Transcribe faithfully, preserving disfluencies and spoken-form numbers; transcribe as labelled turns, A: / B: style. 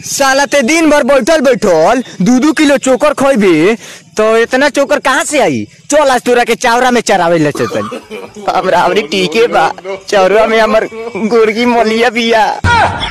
A: साला ते दिन भर बैठल बैठल दू दू किलो चोकर खोबे तो इतना चोकर कहाँ से आई। चल आज तोरा के चावरा में चरावे ले चल। हमरा ठीक है बा, चावरा में हमर गोरगी मलिया बिया।